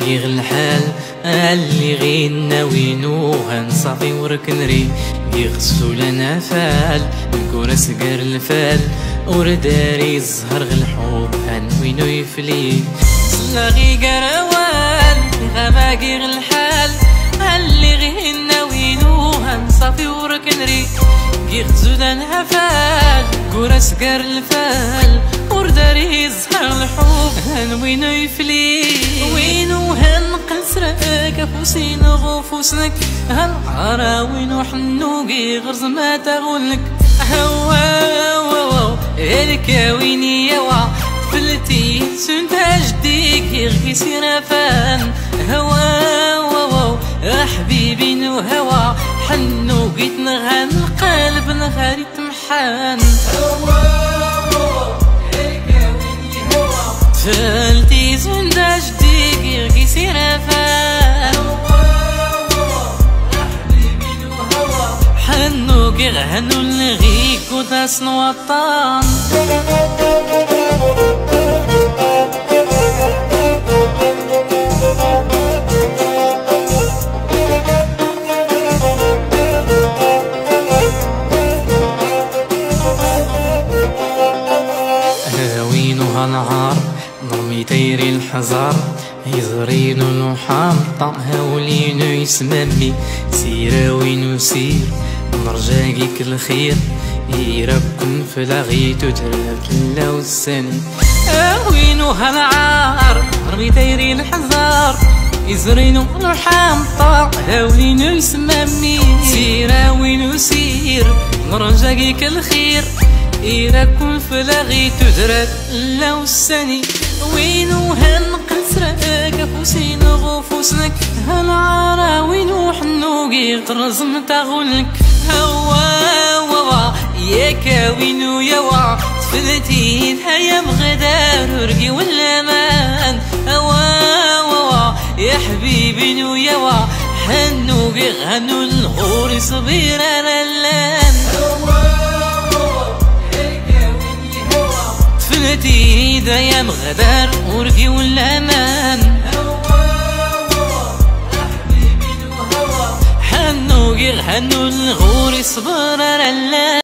غير الحال اللي غينا وينو غنصافي وركنري يغسو لنا فال نكون سكر الفال ورداري الزهر غير الحب وينو يفلي صلاغي قروان غباقي غير الحال اللي غينا وينو غنصافي وركنري يغسو لنا فال كورا سكر الفال ورداري الزهر الحب وينو يفلي وينو هنقسرك فوسين غفوسنك هالعراوين وحنوقي غرز ما تغولك هوا الكاويني يوا فلتي سنت جديك يغي سيرافان هوا حبيبي نو هوا حنوقي تنغان القلب نغاري تمحان فلتي سنت جديك يغي سيرافان حنوقي غهنو لغيك وداسن وطان هاوينو هالنهار نرمي تيري الحزار يزرينو نحامطة هاولينو يسممي سيرا وينو سير نرجاقيك الخير يربكن في لغيتو تراب لا والسن هاوينو هالعار نرمي تيري الحزار يزرينو نحامطة هاولينو يسممي سيرا وينو سير نرجاقيك الخير يركن في لغيتو تراب لا والسن وينو هنقسرك فوسين غفوسنك هالعراوين وحنوقي غرز متغولك هوا يا كاوينو يوا تفلتين هيا بغدار ورقي والامان هوا يا حبيبي نو يوا حنوقي غنو الغوري صبير انا اللان تفلتي دايا بغدار ورقي والامان حنوقي غنو الغوري صبير انا اللان